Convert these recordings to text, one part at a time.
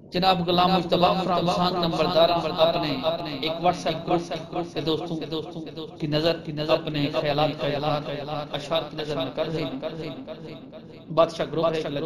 जनाब गुलाम मुश्तबा फ्रांसान नंबरदार अपने एक व्हाट्सएप ग्रुप के दोस्तों की नजर अपने ख्यालात का अशार की नजर में कर रहे बादशाह ग्रुप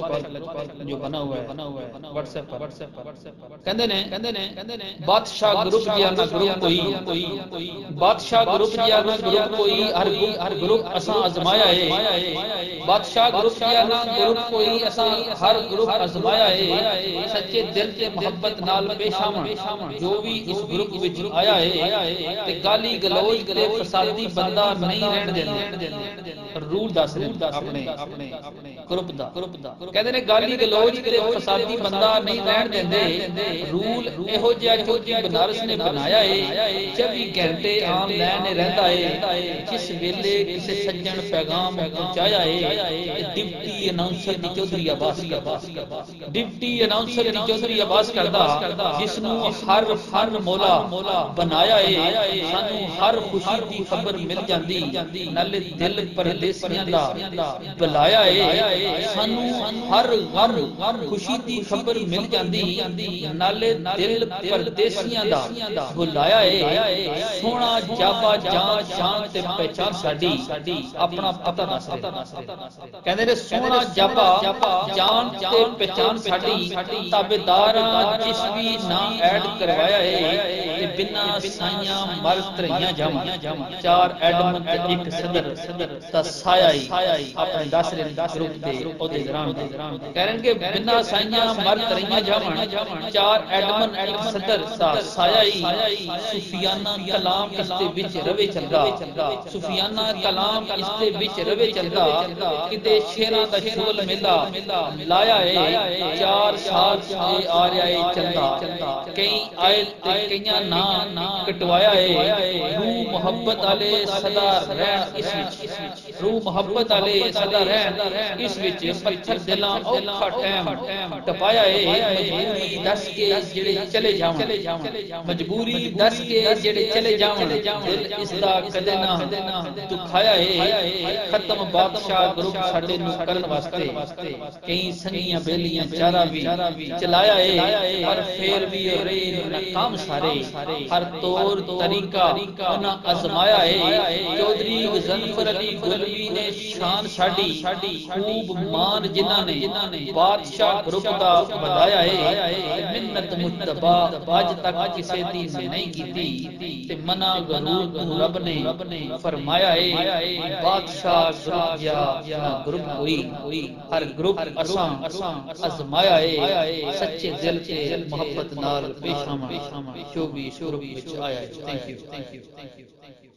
जो बना हुआ है व्हाट्सएप पर कहते ने बादशाह ग्रुप या ना ग्रुप कोई बादशाह ग्रुप या ना ग्रुप कोई हर ग्रुप असा आजमाया है बादशाह ग्रुप या ना ग्रुप कोई असा हर ग्रुप आजमाया है सच्चे दिल ते मोहब्बत नाल पेश आवन जो भी इस ग्रुप विच आया है ते गाली गलौज ते फसादी बंदा नहीं रहन देंदे रूल दस अपने ग्रुप दा कहंदे ने गाली गलौज ते फसादी बंदा नहीं रहन देंदे रूल एहो जिहा जो बनारस ने बनाया है 24 घंटे ऑनलाइन रहंदा है जिस वेले किसी सज्जन पैगाम पहुंचाया है डिप्टी अनाउंसर दी चौधरी अब्बास डिप्टी अनाउंसर दी चौधरी अब्बास करदा जिसनू हर मौला बनाया है सानू हर खुशी दी खबर मिल जांदी नाले दिल परदेसियां दा बुलाया है सानू हर गम खुशी दी खबर मिल जांदी नाले दिल परदेसियां दा बुलाया है सोना जाबा जान ते पहचान साडी अपना पता दस कहंदे ने सोना जाबा जान ते पहचान साडी ताबेदार जिस भी नाम ऐड करवाया है ते बिना साइयां मर तरैया जावां चार एडम ते एक सदर ता साया ही अपने दस ग्रुप दे ओदे दौरान कह रहे कि बिना साइयां मर तरैया जावां चार एडम एक सदर ता साया ही सूफियाना कलाम इसते विच रवे चलदा सूफियाना कलाम इसते विच रवे चलदा किते शेरां दा शोल मेला लाया है 4 साल से आ रहा है चलदा कई आए ते कईयां ना कटवाया है रूह मोहब्बत आले सदा रहन इस विच रूह मोहब्बत आले सदा रहन इस विच पत्थर दिलां औखा टाइम टपाया है मजबूरी दस के जेड़े चले जावन मजबूरी दस के जेड़े चले जावन दिल इसदा कदे ना दुखाया है खत्म बादशाह ग्रुप साडे नु करन वास्ते कई संगियां बेलियां चारा भी चलाया है पर फिर भी रहे नाकाम सारे हर तौर तरीका उन्हें आजमाया है चौधरी गजनफर अली गुलवी ने शान साडी खूब मान जिन्हां ने बादशाह ग्रुप दा बताया है मिन्नत मुस्तबा आज तक किसी दी नहीं कीती ते मना गरूर रब ने फरमाया है बादशाह ग्रुप कोई हर ग्रुप असा आजमाया है सच्चे दिल से मोहब्बत नाल पेश आवा जो भी ग्रुप विच आया है थैंक यू